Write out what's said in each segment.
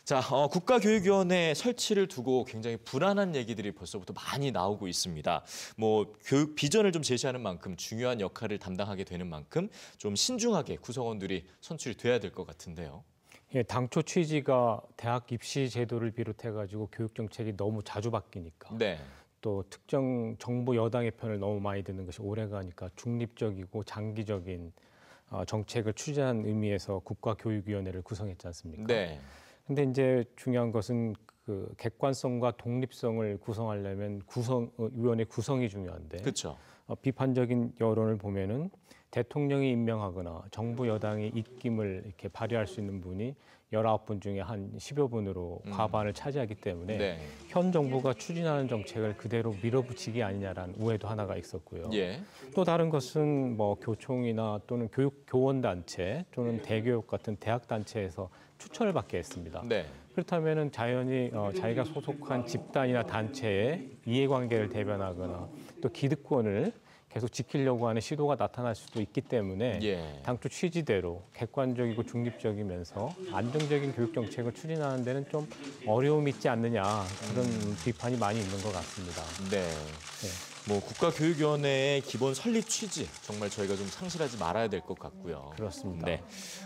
자, 국가교육위원회 설치를 두고 굉장히 불안한 얘기들이 벌써부터 많이 나오고 있습니다. 뭐 교육 비전을 좀 제시하는 만큼 중요한 역할을 담당하게 되는 만큼 좀 신중하게 구성원들이 선출이 돼야 될 것 같은데요. 예, 당초 취지가 대학 입시 제도를 비롯해가지고 교육 정책이 너무 자주 바뀌니까 네. 또 특정 정부 여당의 편을 너무 많이 듣는 것이 오래가니까 중립적이고 장기적인 정책을 추진하는 의미에서 국가교육위원회를 구성했지 않습니까? 네. 근데 이제 중요한 것은 그 객관성과 독립성을 구성하려면 위원회 구성이 중요한데 그렇죠. 비판적인 여론을 보면은 대통령이 임명하거나 정부 여당이 입김을 이렇게 발휘할 수 있는 분이 19분 중에 한 10여 분으로 과반을 차지하기 때문에 네. 현 정부가 추진하는 정책을 그대로 밀어붙이기 아니냐라는 우려도 하나가 있었고요. 예. 또 다른 것은 뭐 교총이나 또는 교원단체 또는 대교육 같은 대학단체에서 추천을 받게 했습니다. 네. 그렇다면은 자연히 자기가 소속한 집단이나 단체의 이해관계를 대변하거나 또 기득권을 계속 지키려고 하는 시도가 나타날 수도 있기 때문에 예. 당초 취지대로 객관적이고 중립적이면서 안정적인 교육 정책을 추진하는 데는 좀 어려움이 있지 않느냐 그런 비판이 많이 있는 것 같습니다. 네. 네. 뭐 국가교육위원회의 기본 설립 취지 정말 저희가 좀 상실하지 말아야 될 것 같고요. 그렇습니다. 네.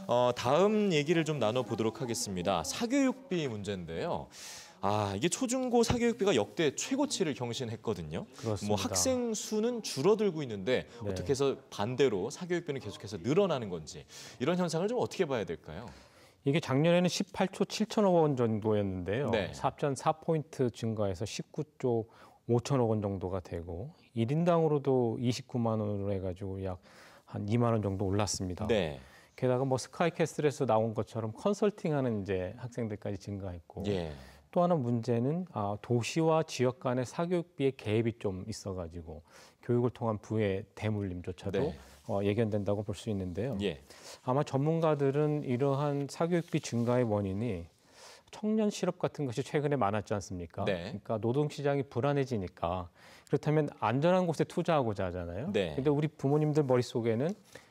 다음 얘기를 좀 나눠보도록 하겠습니다. 사교육비 문제인데요. 이게 초중고 사교육비가 역대 최고치를 경신했거든요. 그렇습니다. 뭐 학생 수는 줄어들고 있는데 네. 어떻게 해서 반대로 사교육비는 계속해서 늘어나는 건지 이런 현상을 좀 어떻게 봐야 될까요? 이게 작년에는 18조 7천억 원 정도였는데요. 네. 4.4포인트 증가해서 19조 5천억 원 정도가 되고 1인당으로도 29만 원으로 해가지고 약 한 2만 원 정도 올랐습니다. 네. 게다가 뭐 스카이캐슬에서 나온 것처럼 컨설팅하는 이제 학생들까지 증가했고 예. 또 하나 문제는 도시와 지역 간의 사교육비의 갭이 좀 있어가지고 교육을 통한 부의 대물림조차도 네. 예견된다고 볼 수 있는데요. 예. 아마 전문가들은 이러한 사교육비 증가의 원인이 청년 실업 같은 것이 최근에 많았지 않습니까? 네. 그러니까 노동시장이 불안해지니까 그렇다면 안전한 곳에 투자하고자 하잖아요. 네. 근데 우리 부모님들 머릿속에는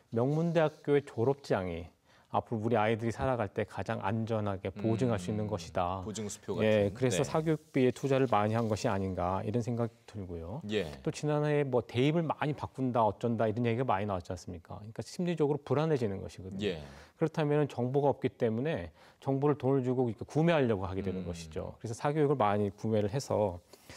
명문대학교의 졸업장이 앞으로 우리 아이들이 살아갈 때 가장 안전하게 보증할 수 있는 것이다. 보증수표 같은. 예, 그래서 네. 사교육비에 투자를 많이 한 것이 아닌가 이런 생각이 들고요. 예. 또 지난해에 뭐 대입을 많이 바꾼다 어쩐다 이런 얘기가 많이 나왔지 않습니까? 그러니까 심리적으로 불안해지는 것이거든요. 예. 그렇다면 정보가 없기 때문에 정보를 돈을 주고 이렇게 구매하려고 하게 되는 것이죠. 그래서 사교육을 많이 구매를 해서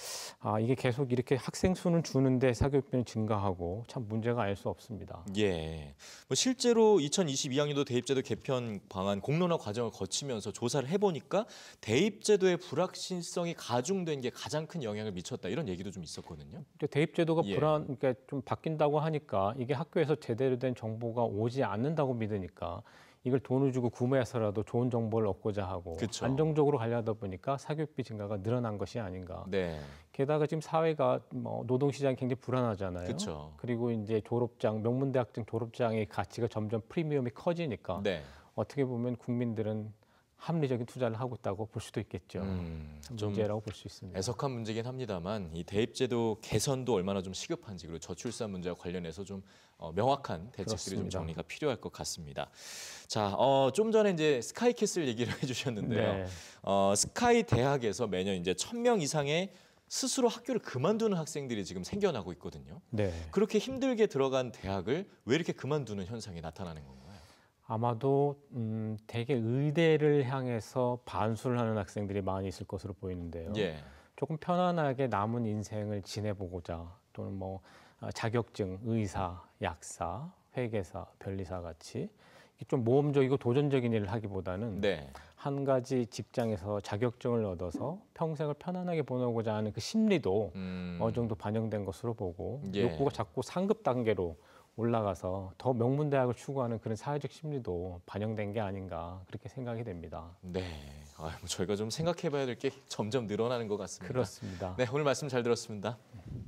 이게 계속 이렇게 학생 수는 주는데 사교육비는 증가하고 참 문제가 아닐 수 없습니다. 예. 뭐 실제로 2022학년도 대입제도 개편 방안 공론화 과정을 거치면서 조사를 해보니까 대입제도의 불확실성이 가중된 게 가장 큰 영향을 미쳤다 이런 얘기도 좀 있었거든요. 대입제도가 예. 그러니까 좀 바뀐다고 하니까 이게 학교에서 제대로 된 정보가 오지 않는다고 믿으니까 이걸 돈을 주고 구매해서라도 좋은 정보를 얻고자 하고 그쵸. 안정적으로 가려다 보니까 사교육비 증가가 늘어난 것이 아닌가. 네. 게다가 지금 사회가 뭐 노동시장이 굉장히 불안하잖아요. 그쵸. 그리고 이제 졸업장, 명문대학생 졸업장의 가치가 점점 프리미엄이 커지니까 네. 어떻게 보면 국민들은 합리적인 투자를 하고 있다고 볼 수도 있겠죠. 참 좀 문제라고 볼 수 있습니다. 애석한 문제긴 합니다만 이 대입제도 개선도 얼마나 좀 시급한지 그리고 저출산 문제와 관련해서 좀 명확한 대책들이 좀 그렇습니다. 정리가 필요할 것 같습니다. 자, 좀 전에 이제 스카이캐슬 얘기를 해주셨는데요. 네. 스카이 대학에서 매년 이제 1,000명 이상의 스스로 학교를 그만두는 학생들이 지금 생겨나고 있거든요. 네. 그렇게 힘들게 들어간 대학을 왜 이렇게 그만두는 현상이 나타나는 건가요? 아마도 대개 의대를 향해서 반수를 하는 학생들이 많이 있을 것으로 보이는데요. 예. 조금 편안하게 남은 인생을 지내보고자 또는 뭐 자격증, 의사, 약사, 회계사, 변리사 같이 좀 모험적이고 도전적인 일을 하기보다는 네. 한 가지 직장에서 자격증을 얻어서 평생을 편안하게 보내고자 하는 그 심리도 어느 정도 반영된 것으로 보고 예. 욕구가 자꾸 상급 단계로 올라가서 더 명문대학을 추구하는 그런 사회적 심리도 반영된 게 아닌가 그렇게 생각이 됩니다. 네. 저희가 좀 생각해봐야 될 게 점점 늘어나는 것 같습니다. 그렇습니다. 네, 오늘 말씀 잘 들었습니다.